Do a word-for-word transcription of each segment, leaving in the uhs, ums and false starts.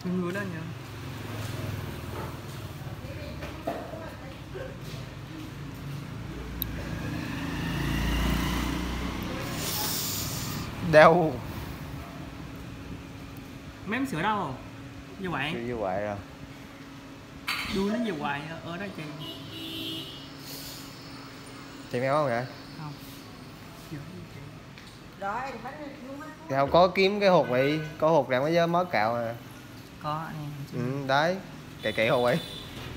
Xin ngứa đó nhá. Đau. Mém sữa đâu không? Như vậy. Như vậy rồi. Đuôi nó như vậy ở đây chị. Chị méo không vậy? Không. Thì không có kiếm cái hột vậy, có hột rằng mới mới cạo nè. Có em. Ừ, đấy. Kệ kệ hột vậy.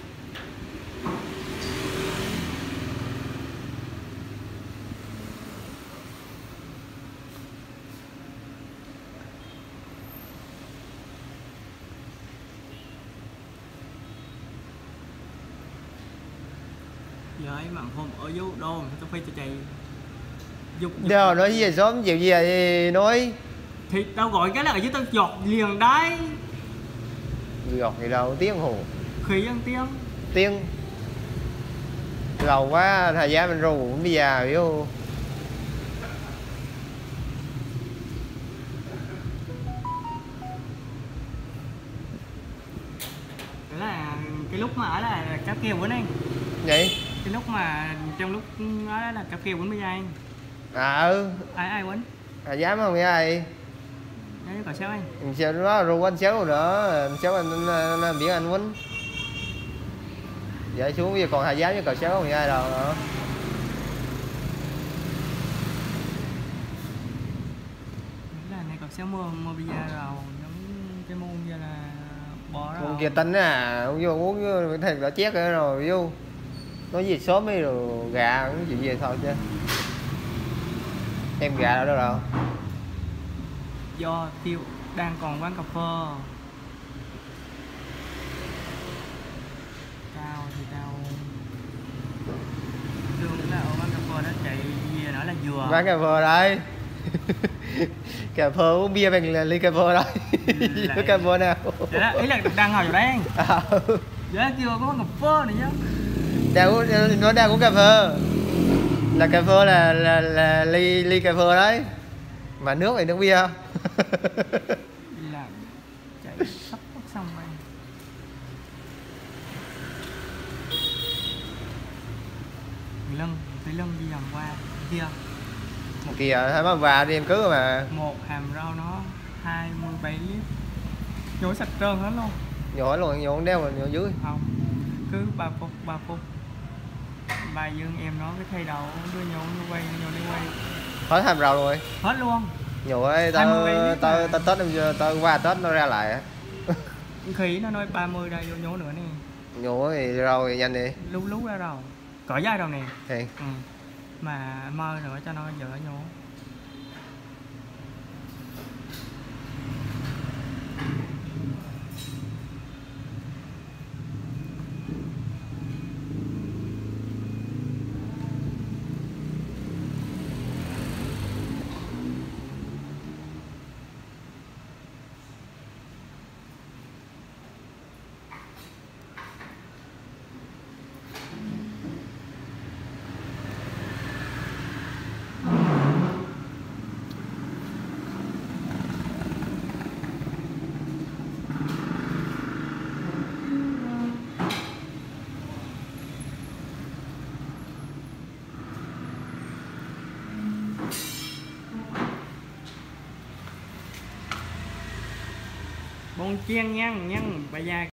Giờ ấy mà hôm ở dưới đô tôi phải cho chị dục, dục. Đâu nói gì sớm chịu gì vậy nói. Thì tao gọi cái là ở dưới tao giọt liền đấy. Giọt gì đâu tiếng hồ. Khí ăn tiếng. Tiếng. Lâu quá thời gian mình rù cũng đi già hiểu. Đó là cái lúc mà ở là cá kèo của anh. Vậy? Cái lúc mà trong lúc đó là cá kèo quýnh với anh. À ừ. Ai ai quýnh? À dám không vậy ai? Đấy còn sao anh? Sao nó ru anh xéo nữa, xéo anh nó biển anh quýnh. Vậy xuống bây giờ còn hai dám với cờ xéo không vậy ai đâu nữa. Là này còn xéo mua mua bây giờ rồi giống cái môn kia là bỏ Môn rồi. kia tính à, không vô uống thằng đã chét rồi vô. Nói gì sớm ấy rồi gà cũng chuyện gì thôi chứ. Em gà đâu đâu đâu. Do tiêu đang còn quán cà phê. Tao thì tao lương là ở quán cà phê đó chạy về nói là vừa. Quán cà phê đây. Cà phê uống bia bằng ly cà phê đây. Có cà phê nào? Đó, ý là đang ngồi chỗ đấy. À. Dạ chưa có quán cà phê này chứ. Đang uống, nó đang uống cà phê. Là cà phê là là, là ly ly cà phê đấy. Mà nước thì nước bia. Đi làm chạy sắp xong rồi. Lân, tới lân đi vòng qua kia. Một kìa, hai má vào đi em cứu mà. Một hàm rau nó hai mươi bảy lít. Nhổ sạch trơn hết luôn. Nhổ luôn, nhổ đeo rồi nhổ dưới. Không, cứ ba phút, ba phút. Bà Dương em nó cái thay đầu đưa nhổ nó quay, nhổ đi quay. Hết hàm rau rồi. Hết luôn. Nhổ ấy, tao tao tao Tết em tao qua Tết nó ra lại á. Khí nó nói ba mươi đây vô nhổ nữa nè. Nhổ thì rau thì nhanh đi. Lú lú ra rồi. Cỏ dai đâu nè. Thì. Ừ. Mà mơ nữa cho nó dở nhổ. Bon chiên nhăn nhăn bà già